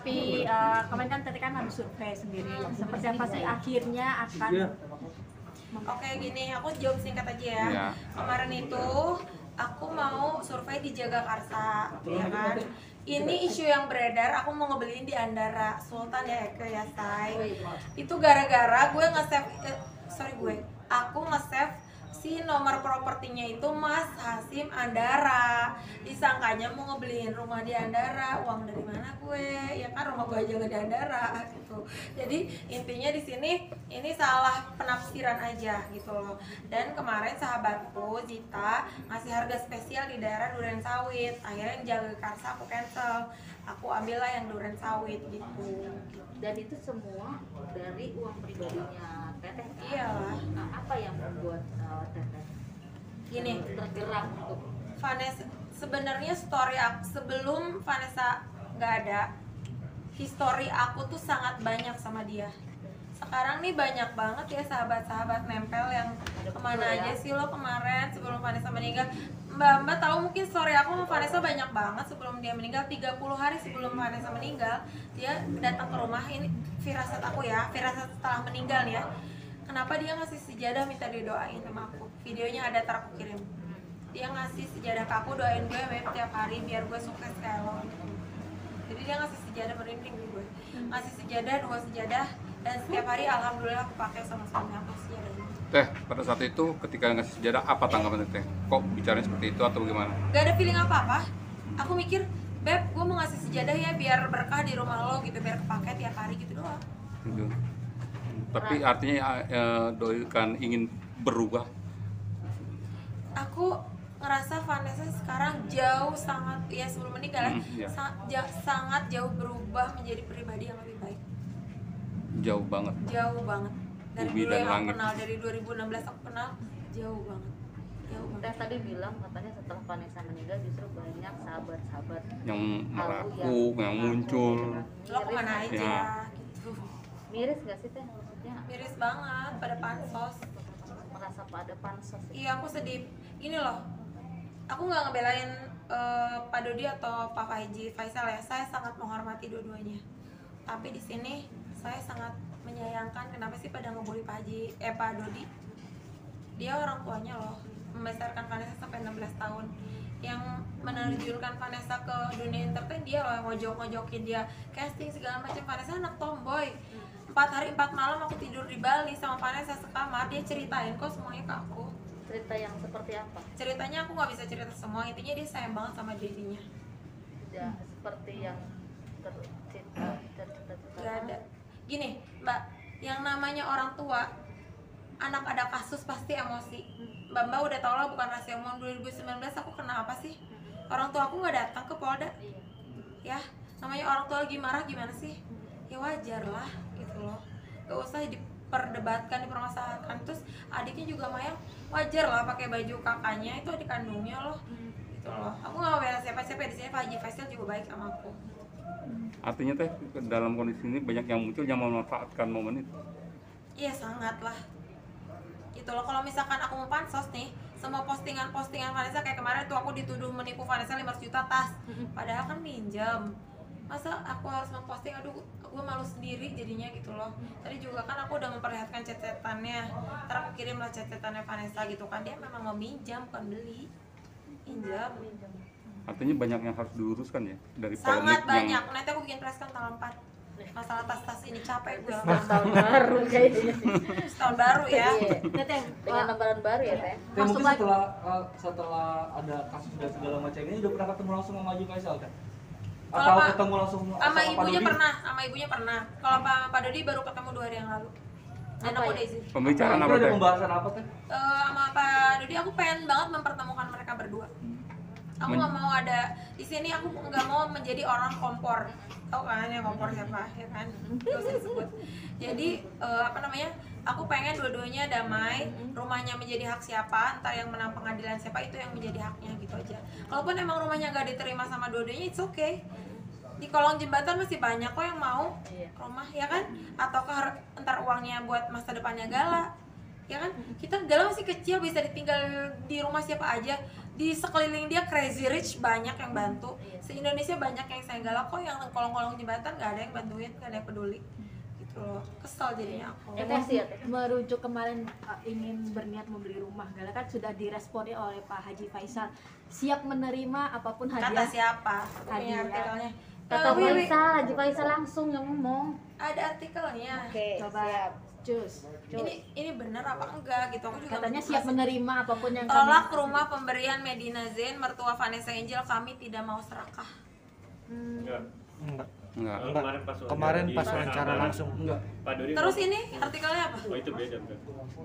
Tapi kemarin kan tadi kan habis survei sendiri. Seperti apa sih akhirnya akan? Oke gini, aku jawab singkat aja ya. Kemarin itu aku mau survei di Jagakarsa, ya kan. Ini isu yang beredar, aku mau ngebeliin di Andara Sultan ya Eke ya say. Itu gara-gara gue aku nge-save si nomor propertinya itu Mas Hasim Andara. Disangkanya mau ngebeliin rumah di Andara, uang dari mana gue? Ya kan rumah gue aja nggak di Andara gitu. Jadi intinya di sini ini salah penafsiran aja gitu loh. Dan kemarin sahabatku Zita ngasih harga spesial di daerah Duren Sawit. Akhirnya yang Jagakarsa aku cancel. Aku ambillah yang Duren Sawit gitu. Dan itu semua dari uang pribadinya Teteh. Iyalah. Nah, apa yang membuat Teteh Gini, tergerak untuk Vanessa, sebenarnya story aku sebelum Vanessa nggak ada, history aku tuh sangat banyak sama dia. Sekarang nih banyak banget ya sahabat-sahabat nempel yang kemana aja sih lo kemarin sebelum Vanessa meninggal. Mbak tahu mungkin story aku sama Vanessa banyak banget sebelum dia meninggal. 30 hari sebelum Vanessa meninggal dia datang ke rumah. Ini firasat aku ya, firasat setelah meninggal ya. Kenapa dia ngasih sejadah minta didoain sama aku. Videonya ada, ntar aku kirim. Dia ngasih sejadah ke aku, doain gue tiap hari biar gue sukses kayak lo. Jadi dia ngasih sejadah, merinding gue. Ngasih sejadah, 2 sejadah, dan setiap hari alhamdulillah aku pakai sama suami aku sejadahnya. Teh, pada saat itu ketika ngasih sejadah apa tanggapan Teh? Kok bicaranya seperti itu atau bagaimana? Gak ada feeling apa-apa. Aku mikir, Beb, gue mau ngasih sejadah ya biar berkah di rumah lo gitu, biar kepake tiap hari gitu doang. Gitu. Tapi artinya Doi kan ingin berubah. Aku ngerasa Vanessa sekarang jauh sangat, ya sebelum meninggal ya, sangat jauh berubah menjadi pribadi yang lebih baik. Jauh banget. Jauh banget. Dari Bumi dulu dan yang aku langit. kenal, dari 2016 aku kenal, jauh banget. Jauh banget. Teh tadi bilang katanya setelah Vanessa meninggal justru banyak sahabat-sahabat Yang tahu meraku, yang meraku, muncul. Lo kemana aja Ya. gitu. Miris gak sih Teh maksudnya? Miris banget pada pansos. Merasa pada pansos. Iya aku sedih. Gini loh, aku nggak ngebelain Pak Dodi atau Pak Faisal ya. Saya sangat menghormati dua-duanya. Tapi di sini saya sangat menyayangkan kenapa sih pada ngebully Pak Dodi. Dia orang tuanya loh, membesarkan Vanessa sampai 16 tahun. Yang menerjunkan Vanessa ke dunia entertain dia loh, yang ngojok-ngojokin dia, casting segala macam. Vanessa anak tomboy. 4 hari 4 malam aku tidur di Bali sama Vanessa sekamar, dia ceritain kok semuanya ke aku. Cerita yang seperti apa? Ceritanya aku nggak bisa cerita semua, intinya dia sayang banget sama dirinya. Tidak seperti yang tercipta. Gak ada. Gini Mbak, yang namanya orang tua, anak ada kasus pasti emosi. Mbak udah tau lah, bukan rahasia umum. 2019 aku kena apa sih? Orang tua aku nggak datang ke Polda. Ya, namanya orang tua lagi marah gimana sih? Ya wajar lah gitu loh, gak usah diperdebatkan, dipermasalahkan. Terus adiknya juga Mayang, wajar lah pakai baju kakaknya, itu adik kandungnya loh gitu loh. Aku gak mau bela siapa-siapa di sini. Pak Faisal juga baik sama aku. Artinya Teh dalam kondisi ini banyak yang muncul yang memanfaatkan momen itu. Iya sangat lah gitu loh. Kalau misalkan aku mau pansos nih, semua postingan Vanessa kayak kemarin tuh aku dituduh menipu Vanessa 500 juta tas, padahal kan minjem. Masa aku harus memposting, aduh gue malu sendiri jadinya gitu loh. Tadi juga kan aku udah memperlihatkan chat-chatannya, ntar aku kirim lah chat-chatannya Vanessa gitu kan. Dia memang mau minjam, bukan beli, minjam. Artinya banyak yang harus diluruskan ya dari Sangat polemik banyak. yang Nanti aku bikin press kan tanggal 4. Masalah tas-tas ini capek gue. Tahun baru kayaknya. Tahun baru ya. Teteh, Dengan lembaran baru ya Teh. Teh, mungkin setelah ada kasus dan segala macam ini udah pernah ketemu langsung sama Haji Faisal kan? Atau Kalau ketemu langsung sama Pak ibunya Dodi? pernah, sama ibunya pernah. Kalau Pak Dodi baru ketemu 2 hari yang lalu. Dan Apa aku ya? udah izin. pembicaraan Itu apa ada Teh? pembahasan apa Teh? Sama Pak Dodi aku pengen banget mempertemukan mereka berdua. Aku nggak mau ada di sini, aku nggak mau menjadi orang kompor. Tahu kan yang kompor siapa ya kan? Gak usah disebut. Jadi aku pengen dua-duanya damai. Rumahnya menjadi hak siapa, entar yang menang pengadilan siapa, itu yang menjadi haknya gitu aja. Kalaupun emang rumahnya nggak diterima sama dua-duanya, it's okay. Di kolong jembatan masih banyak kok yang mau rumah ya kan? Ataukah entar uangnya buat masa depannya Gala, ya kan? Kita Gala masih kecil, bisa ditinggal di rumah siapa aja. di sekeliling dia crazy rich banyak yang bantu, se Indonesia banyak yang senggala kok, yang kolong-kolong jembatan nggak ada yang bantuin, nggak ada yang peduli gitu loh. Kesel jadinya aku. Emosi ya Teh? Merujuk kemarin ingin berniat membeli rumah, Gala kan sudah diresponi oleh Pak Haji Faisal, siap menerima apapun Kata hadiah. siapa? Aku punya Hadiah. artikelnya. Kata Wiwi, Haji Faisal langsung yang ngomong. ada artikelnya. Oke, Coba siap. cus. Ini benar apa enggak gitu? Aku juga Katanya masih- siap menerima apapun yang Tolak rumah pemberian Medina Zain, mertua Vanessa Angel, kami tidak mau serakah. Enggak. Enggak. Kemarin pas wawancara langsung. Enggak. Pak Dodi. Terus ini artikelnya apa? Oh itu beda berarti.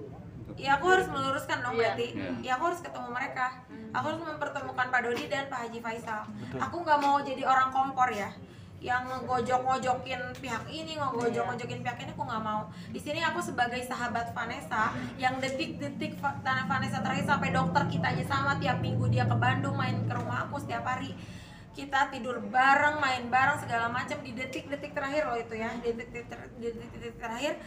Ya aku harus meluruskan dong Iya. berarti. Iya. Ya aku harus ketemu mereka. Aku harus mempertemukan Pak Dodi dan Pak Haji Faisal. Aku nggak mau jadi orang kompor ya, yang ngegojok-ngojokin pihak ini, ngegojok-ngojokin pihak ini, aku nggak mau. Di sini aku sebagai sahabat Vanessa, yang detik-detik tanah Vanessa terakhir sampai dokter kita aja sama, tiap minggu dia ke Bandung main ke rumah aku setiap hari. Kita tidur bareng, main bareng segala macam di detik-detik terakhir loh itu ya, di detik-detik terakhir.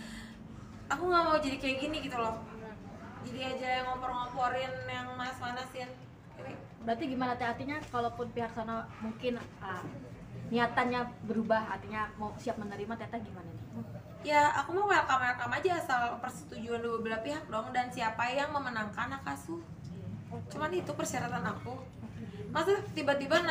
Aku nggak mau jadi kayak gini gitu loh. Jadi aja yang ngompor-ngomporin, yang manas-manasin. Berarti gimana Teh, artinya kalaupun pihak sana mungkin niatannya berubah, artinya mau siap menerima, Teteh gimana nih? Ya aku mau welcome aja asal persetujuan dua belah pihak dong, dan siapa yang memenangkan hak asuh. Cuman itu persyaratan aku. Masa tiba-tiba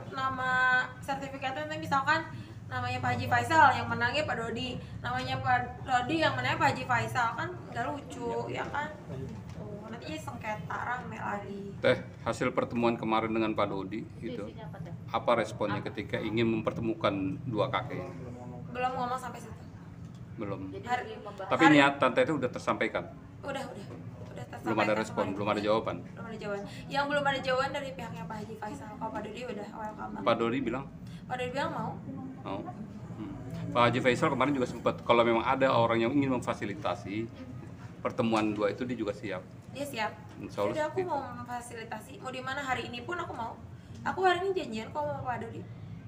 nama sertifikatnya nanti misalkan namanya Pak Haji Faisal, yang menangnya Pak Dodi, namanya Pak Dodi yang menangnya Pak Haji Faisal, kan nggak lucu ya kan? Tuh, nanti jadi sengketa rame lagi. Teh, hasil pertemuan kemarin dengan Pak Dodi itu, Isinya apa Teh? apa responnya ketika ingin mempertemukan dua kakek? Belum ngomong sampai situ. Belum. Jadi Hari- lagi membahas. Tapi niatan Teh itu udah tersampaikan. Udah Belum ada respon, belum ada jawaban. Belum ada jawaban. Yang belum ada jawaban dari pihaknya Pak Haji Faisal. Kalau Pak Dodi udah welcome banget. Pak Dodi bilang Pak Dodi bilang mau. mau. Pak Haji Faisal kemarin juga sempat, kalau memang ada orang yang ingin memfasilitasi pertemuan dua itu, dia juga siap. Dia siap. Insya Allah Udah aku seperti mau memfasilitasi. Mau di mana hari ini pun aku mau. Aku hari ini janjian kok sama Pak Dodi.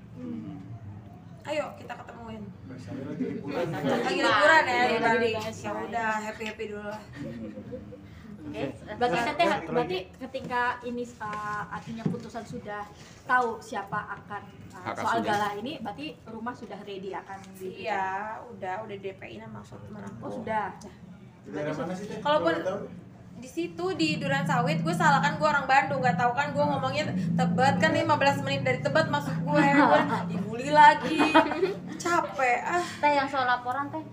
Ayo kita ketemuin. Lagi liburan ya di Bali. Ya udah happy dulu lah. Oke. Berarti Teteh, berarti ketika ini artinya putusan sudah tahu siapa akan Hak soal asuhnya. Gala ini, berarti rumah sudah ready akan di. Iya, udah DP-in sama maksud teman aku. Oh sudah. Daerah mana sih Teh? Kalaupun Boleh tahu? di situ di Duren Sawit, gue salah kan, gue orang Bandung, nggak tahu kan gue ngomongnya Tebet kan 15 menit dari Tebet maksud gue dibully lagi, capek Teh yang soal laporan Teh,